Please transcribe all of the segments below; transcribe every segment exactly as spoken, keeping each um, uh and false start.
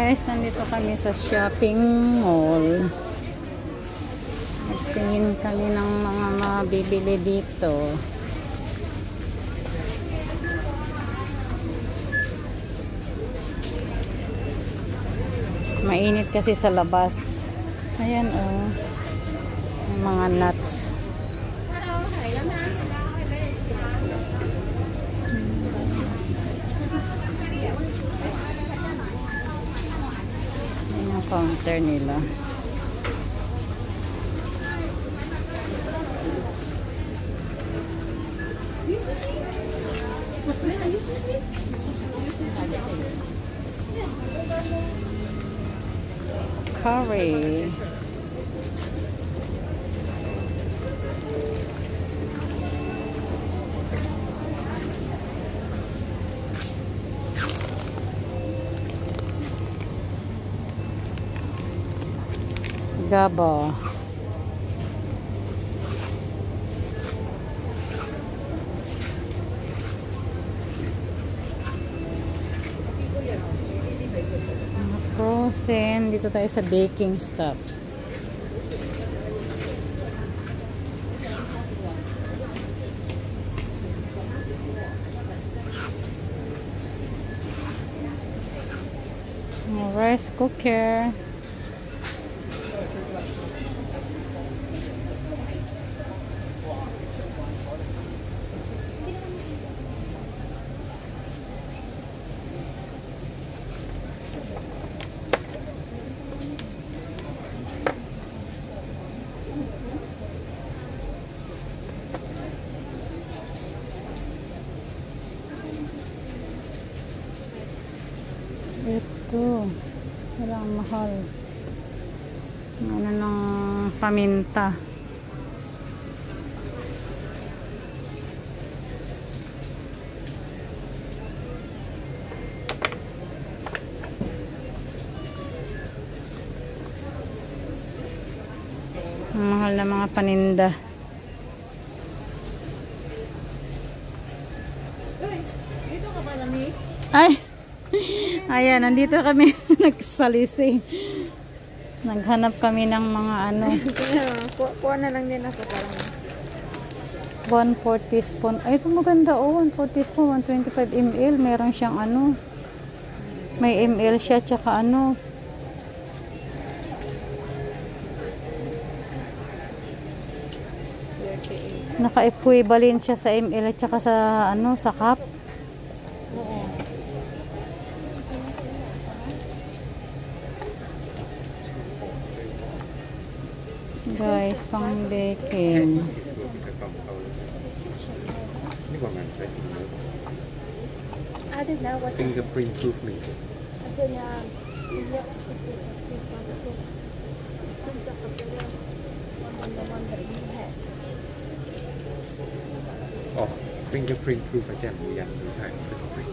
Guys, nandito kami sa shopping mall. Nagtingin kami ng mga mabibili dito. Mainit kasi sa labas. Ayan oh. Yung mga nuts. Ayan yung counter nila. Curry. Gaba. Frozen. Dito tayo sa baking stuff. Rice cooker. Ito, walang mahal. Ano ng paminta. Ang mahal na mga paninda. Dito ka ba nami? Ay! Ayan, nandito kami nagsalisi. Naghanap kami ng mga ano. Kuha na lang din ako parang. one forty spoon. Ay, ito maganda oh. one forty spoon, one twenty-five milliliters. Meron siyang ano. May ml siya, tsaka ano. Naka-equivalent siya sa ml at tsaka sa ano, sa cup. Guys, pang baking. Fingerprint proof milk. Oh, fingerprint proof 係真係冇印到晒 fingerprint。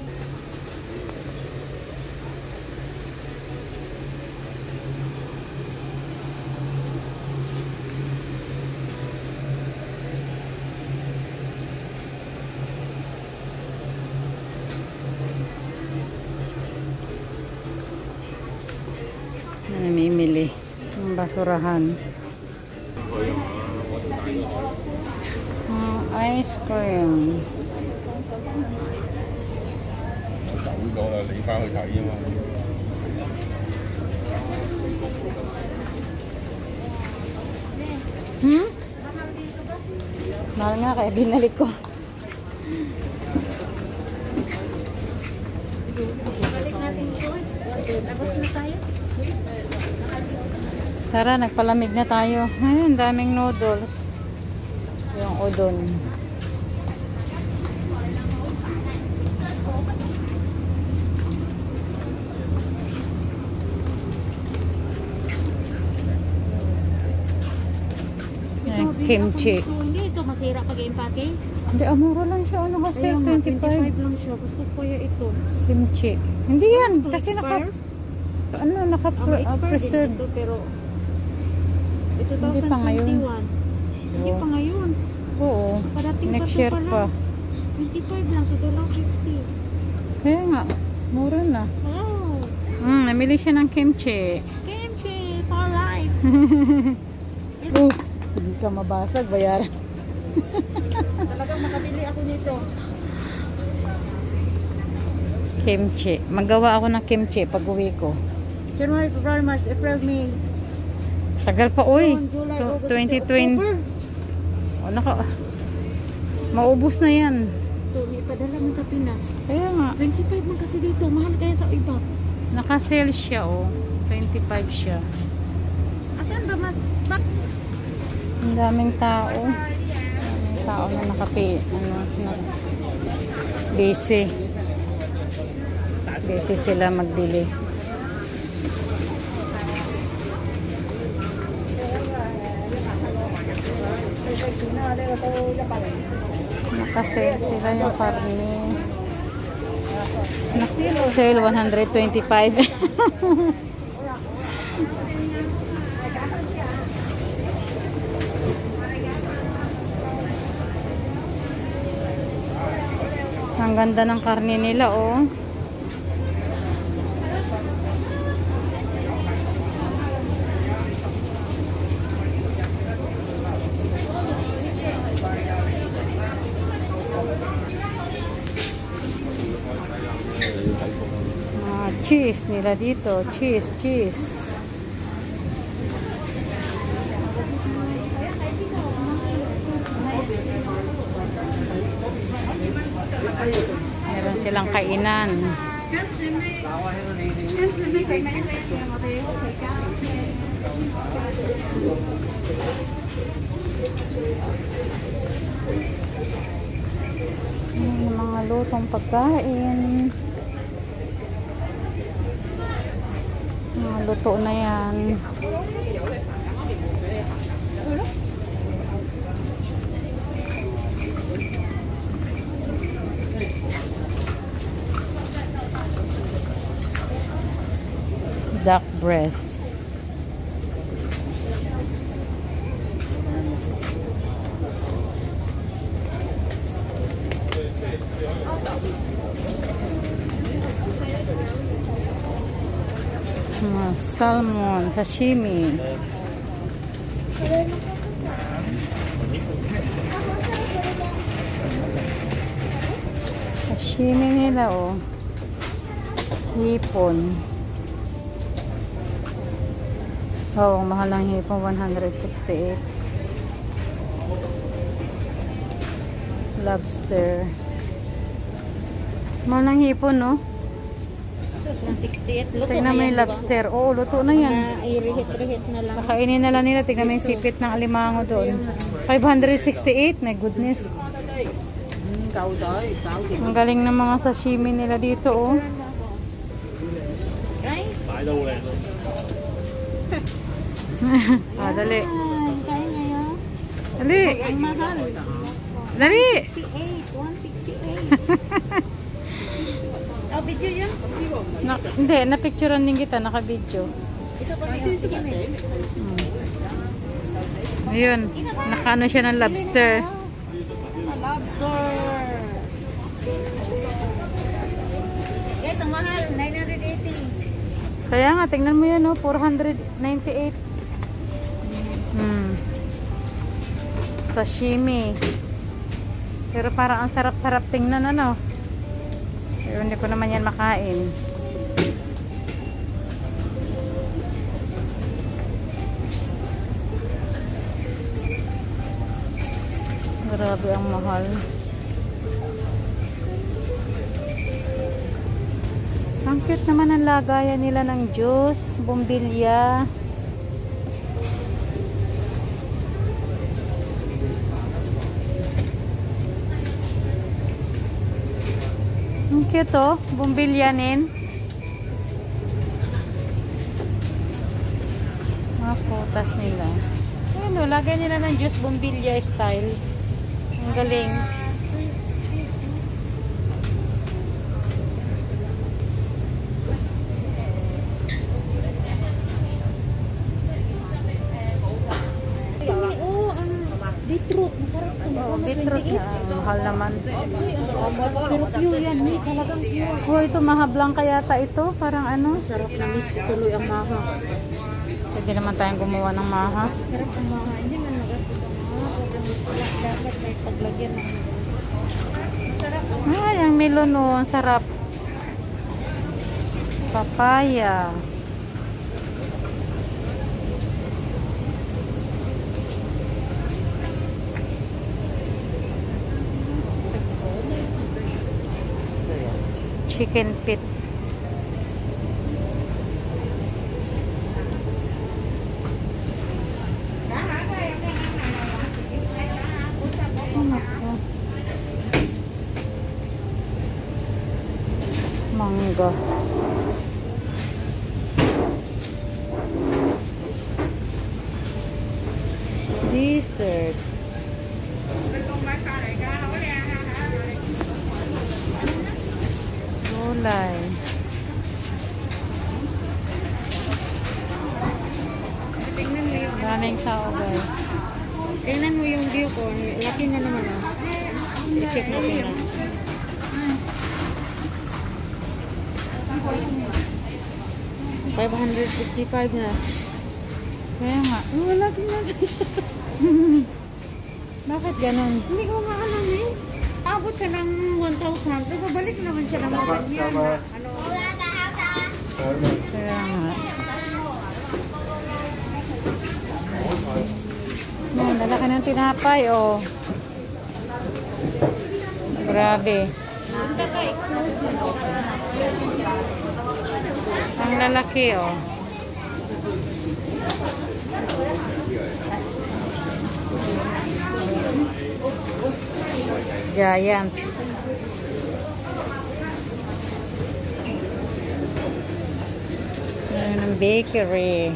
Namimili ng basurahan. Uh, ice cream. Hmm? Mahal nga kaya binalik ko. Balik natin ito. Tapos na tayo. Tara, nagpalamig na tayo. Ayun, daming noodles. Yung udon. Ayan, kimchi. Hindi ito masira pag-impake. Hindi, amuro lang siya. Ano kasi? Ayun, twenty-five. twenty-five lang siya. Gusto ko kaya ito. Kimchi. Hindi yan. Ito, Kasi naka... expire? Ano, naka-preserve. Ito, pero ito Hindi pa ngayon. Hindi pa ngayon. Oo. Parating Next pa year pala. pa. twenty-five lang. So, one fifty. Kaya nga. Mura na. Wow. Mm, namili siya ng kimchi. Kimchi for life. Oh, sige ka mabasag, bayaran. Talagang makabili ako nito. Kimchi. Magawa ako ng kimchi pag uwi ko. January, February, March, April, May. Tagal pa, uy. June, July, To- August, twenty twenty. October. Oh, naka. Maubos na yan. Ito, may padala man sa Pinas. Kaya nga. twenty-five man kasi dito. Mahal kaya sa iba. Naka-sale siya, oh. twenty-five siya. Asan ba mas... Ba? Ang daming tao. Daming tao na nakapi, ano, na busy. Busy sila magbili. Naka-sale sila yung karne. Sale one hundred twenty-five. Ang ganda ng karne nila, oh. Mga cheese nila dito. Cheese, cheese. Meron silang kainan. Yung mga lutong pagkain. Mga luto na yan. Duck breast. Mga salmon, sashimi. Sashimi nila, oh. Hipon. Oh, ang mahal ng hipon, one hundred sixty-eight. Lobster. Mahal ng hipon, no? one sixty-eight. Luto Tignan mo na yung yan, lobster. Oo, luto na yan. Na i-rehit-rehit na lang. Kakainin na lang nila. Tignan mo yung sipit ng alimango doon. five hundred sixty-eight. My goodness. Ang galing ng mga sashimi nila dito, oh. Guys, Ah, dali. kaya ngayon. Dali. Ang mahal. Dali. sixty-eight. one sixty-eight. Oh, video yun? Na, hindi, napicturean din kita. Naka-video. Ito pa rin. Sige, sige. Ayun. Nakaano siya ng lobster. Lobster. Guys, ang mahal. nine eighty. Kaya nga, tingnan mo yun, oh. four ninety-eight. Hmm. Sashimi. Pero parang ang sarap-sarap tingnan, ano. Pero hindi ko naman yan makain. Grabe ang mahal. Ang cute naman ang lagayan nila ng juice, bumbilya. Ang cute, oh, bumbilyanin. Mga putas nila. Ano, lagay nila ng juice, bumbilya style. Ang galing. Oh, ang beetroot. Masarap ito. Oh, beetroot. twenty-eight. Ah, mahal naman. Pero pure yan, may talagang pure. Oh, ito mahablang kayata ito. Parang ano. Sarap na miss ko tuloy ang maha. Pwede naman tayong gumawa ng maha. Sarap ang maha. Hindi nga nagastos ang maha. Wala, dapat may paglagyan ng sarap ang Ay, ang melon oh, ang sarap. Papaya. Chicken pit. Oh, naku. Mangga. Dessert. Gulay. tingnan mo yung Daming tao guys. tingnan mo yung view ko. Laki na naman ah. I-check natin na. five fifty-five na. Kaya nga. Oh, laki na siya. Bakit ganun? Hindi ko nga alam eh. Abot siya ng one thousand. Pero babalik naman siya ng mga ganyan. na Ano? Kaya nga. Oh, lalaki ng tinapay, oh. Grabe. Ang lalaki, oh. Giant. Ayan ang bakery.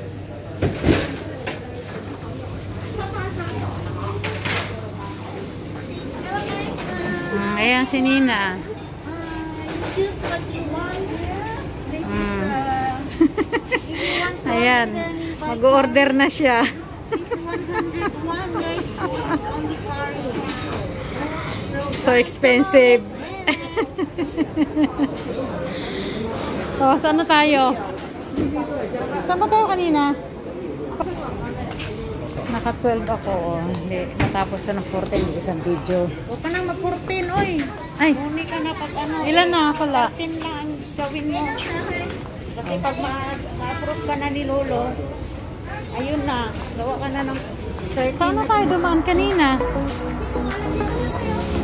Ah, ayan si Nina. Choose what you want here. This is Mm. uh, if you want to Ayan. then buy Mag-order na siya. this one hundred one guys is on the carry. So expensive. Oh, saan na tayo? Saan ba tayo kanina? Naka twelve ako. Oh. Hindi, natapos na ng fourteen isang video. Huwag ka nang mag-fourteen, oy. Ay, Huni ka na pag ano. ilan na pala? fourteen lang ang gawin mo. Kasi pag ma- ma-approve ka na ni Lolo, ayun na, gawa ka na ng thirteen. Saan na tayo dumaan kanina?